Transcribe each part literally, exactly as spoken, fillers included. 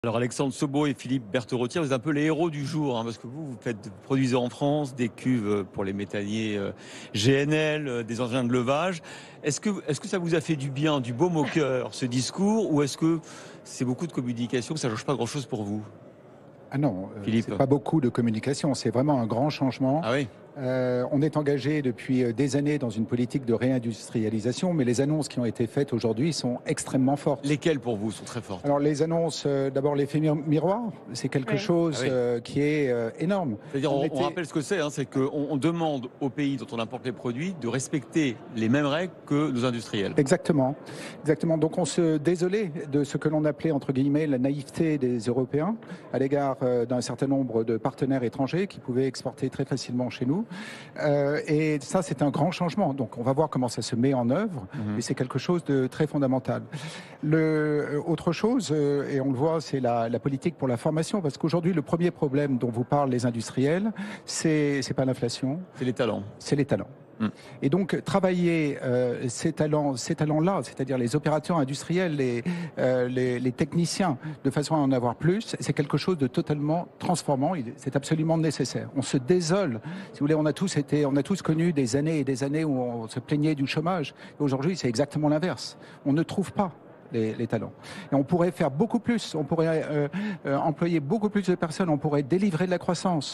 Alors Alexandre Sobo et Philippe Berthorotière, vous êtes un peu les héros du jour, hein, parce que vous, vous faites vous produisez en France des cuves pour les métalliers euh, G N L, euh, des engins de levage. Est-ce que, est-ce que ça vous a fait du bien, du baume au cœur, ce discours, ou est-ce que c'est beaucoup de communication, que ça ne change pas grand-chose pour vous, Ah non, euh, Philippe? c'est pas beaucoup de communication, c'est vraiment un grand changement. Ah oui. Euh, on est engagé depuis euh, des années dans une politique de réindustrialisation, mais les annonces qui ont été faites aujourd'hui sont extrêmement fortes. Lesquelles pour vous sont très fortes? Alors les annonces, euh, d'abord l'effet mir- miroir, c'est quelque Oui. chose Ah oui. euh, qui est euh, énorme. C'est-à-dire, on, était- on rappelle ce que c'est, hein, c'est qu'on on demande aux pays dont on importe les produits de respecter les mêmes règles que nos industriels. Exactement, exactement. Donc on se désolait de ce que l'on appelait entre guillemets la naïveté des Européens à l'égard euh, d'un certain nombre de partenaires étrangers qui pouvaient exporter très facilement chez nous. Euh, et ça, c'est un grand changement. Donc on va voir comment ça se met en œuvre, Mhm. mais c'est quelque chose de très fondamental. Le, euh, autre chose, euh, et on le voit, c'est la, la politique pour la formation, parce qu'aujourd'hui, le premier problème dont vous parlent les industriels, c'est c'est pas l'inflation, C'est les talents. c'est les talents. Mm. Et donc travailler euh, ces talents, ces talents-là, c'est-à-dire les opérateurs industriels, les, euh, les, les techniciens, de façon à en avoir plus, c'est quelque chose de totalement transformant. Il- C'est absolument nécessaire. On se désole. Si vous voulez, on a tous été, on a tous connu des années et des années où on se plaignait du chômage. Et aujourd'hui, c'est exactement l'inverse. On ne trouve pas les, les talents. Et on pourrait faire beaucoup plus, on pourrait euh, euh, employer beaucoup plus de personnes, on pourrait délivrer de la croissance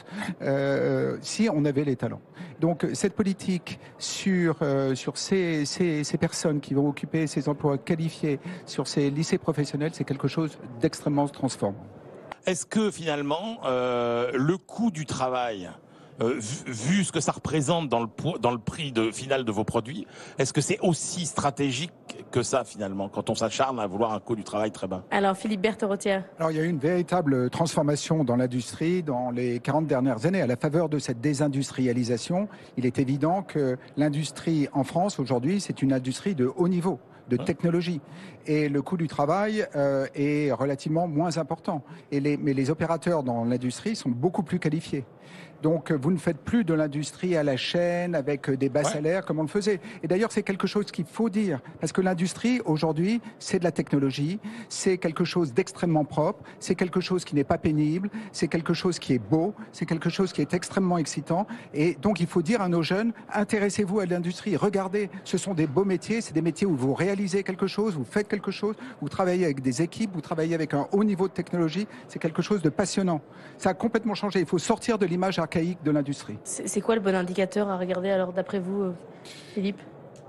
euh, si on avait les talents. Donc cette politique sur, euh, sur ces, ces, ces personnes qui vont occuper ces emplois qualifiés, sur ces lycées professionnels, c'est quelque chose d'extrêmement transformant. Est-ce que finalement, euh, le coût du travail, euh, vu, vu ce que ça représente dans le, po- dans le prix de, final de vos produits, est-ce que c'est aussi stratégique que ça finalement, quand on s'acharne à vouloir un coût du travail très bas? Alors, Philippe Berthorotière. Alors il y a eu une véritable transformation dans l'industrie dans les quarante dernières années. À la faveur de cette désindustrialisation, il est évident que l'industrie en France aujourd'hui, c'est une industrie de haut niveau, de technologie. Et le coût du travail euh, est relativement moins important. Et les, mais les opérateurs dans l'industrie sont beaucoup plus qualifiés. Donc vous ne faites plus de l'industrie à la chaîne avec des bas Ouais. salaires comme on le faisait. Et d'ailleurs c'est quelque chose qu'il faut dire parce que l'industrie aujourd'hui c'est de la technologie, c'est quelque chose d'extrêmement propre, c'est quelque chose qui n'est pas pénible, c'est quelque chose qui est beau, c'est quelque chose qui est extrêmement excitant. Et donc il faut dire à nos jeunes, intéressez-vous à l'industrie, regardez, ce sont des beaux métiers, c'est des métiers où vous réalisez quelque chose, vous faites quelque chose, vous travaillez avec des équipes, vous travaillez avec un haut niveau de technologie, c'est quelque chose de passionnant. Ça a complètement changé, il faut sortir de l'image archaïque de l'industrie. C'est c'est quoi le bon indicateur à regarder alors d'après vous, euh, Philippe?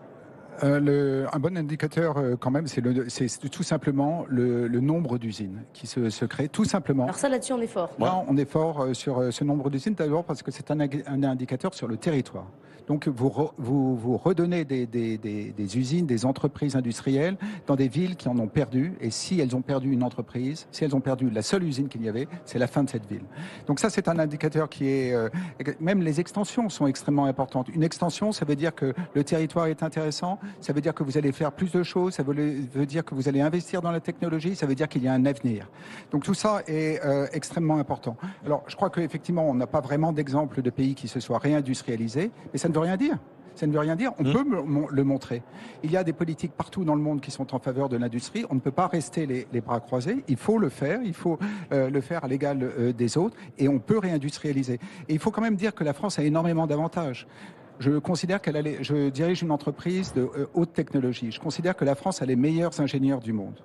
Euh, le, un bon indicateur euh, quand même, c'est le- c'est tout simplement le, le nombre d'usines qui se, se créent, tout simplement. Alors ça, là-dessus, on est fort. Là, on est fort euh, sur euh, ce nombre d'usines, d'abord parce que c'est un, ag- un indicateur sur le territoire. Donc vous, re- vous, vous redonnez des, des, des, des usines, des entreprises industrielles dans des villes qui en ont perdu. Et si elles ont perdu une entreprise, si elles ont perdu la seule usine qu'il y avait, c'est la fin de cette ville. Donc ça, c'est un indicateur qui est... euh, même les extensions sont extrêmement importantes. Une extension, ça veut dire que le territoire est intéressant, ça veut dire que vous allez faire plus de choses, ça veut, veut dire que vous allez investir dans la technologie, ça veut dire qu'il y a un avenir. Donc tout ça est euh, extrêmement important. Alors je crois qu'effectivement, on n'a pas vraiment d'exemple de pays qui se soient réindustrialisés, mais ça ne veut rien dire. Ça ne veut rien dire, on Mmh. peut me- mon- le montrer. Il y a des politiques partout dans le monde qui sont en faveur de l'industrie. On ne peut pas rester les, les bras croisés. Il faut le faire, il faut euh, le faire à l'égal euh, des autres et on peut réindustrialiser. Et il faut quand même dire que la France a énormément d'avantages. Je considère qu'elle a les- je dirige une entreprise de euh, haute technologie. Je considère que la France a les meilleurs ingénieurs du monde.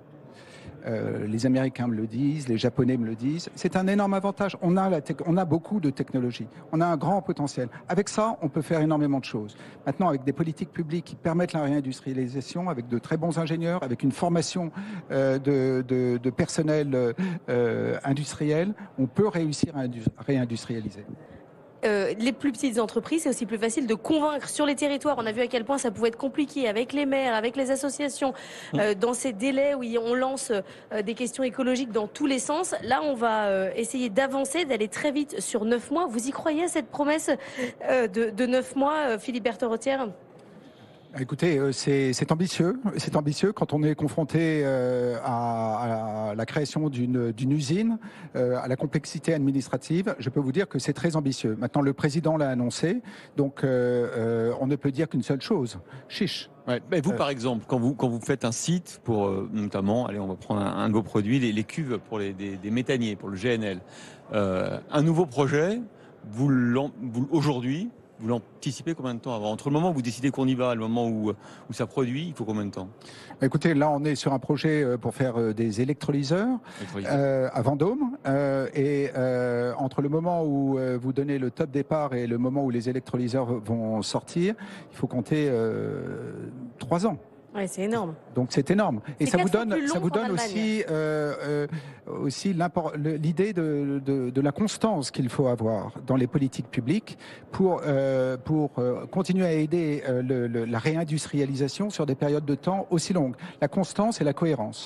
Euh, les Américains me le disent, les Japonais me le disent. C'est un énorme avantage. On a, la tec- on a beaucoup de technologie. On a un grand potentiel. Avec ça, on peut faire énormément de choses. Maintenant, avec des politiques publiques qui permettent la réindustrialisation, avec de très bons ingénieurs, avec une formation euh, de, de, de personnel euh, industriel, on peut réussir à indu- réindustrialiser. Euh, les plus petites entreprises, c'est aussi plus facile de convaincre sur les territoires. On a vu à quel point ça pouvait être compliqué avec les maires, avec les associations, euh, dans ces délais où on lance euh, des questions écologiques dans tous les sens. Là, on va euh, essayer d'avancer, d'aller très vite sur neuf mois. Vous y croyez à cette promesse euh, de, de neuf mois, euh, Philippe Berthorotière? Écoutez, euh, c'est c'est ambitieux. C'est ambitieux quand on est confronté euh, à, à la création d'une d'une usine, euh, à la complexité administrative. Je peux vous dire que c'est très ambitieux. Maintenant, le président l'a annoncé, donc euh, euh, on ne peut dire qu'une seule chose. Chiche. Ouais. Mais vous, Euh, par exemple, quand vous, quand vous faites un site pour, euh, notamment, allez, on va prendre un, un de vos produits, les, les cuves pour les, des, des méthaniers, pour le G N L, euh, un nouveau projet, vous, l'en- vous aujourd'hui, vous l'anticipez combien de temps avant? Entre le moment où vous décidez qu'on y va et le moment où, où ça produit, il faut combien de temps? Écoutez, là, on est sur un projet euh, pour faire euh, des électrolyseurs euh, à Vendôme. Euh, et euh, entre le moment où euh, vous donnez le top départ et le moment où les électrolyseurs vont sortir, il faut compter euh, trois ans. Ouais, c'est énorme. Donc c'est énorme. Et C'est ça vous quatre fois donne, plus long ça vous qu'en donne Allemagne. aussi, euh, euh, aussi l'impor- le- l'idée de, de, de la constance qu'il faut avoir dans les politiques publiques pour, euh, pour euh, continuer à aider euh, le- le- la réindustrialisation sur des périodes de temps aussi longues. La constance et la cohérence.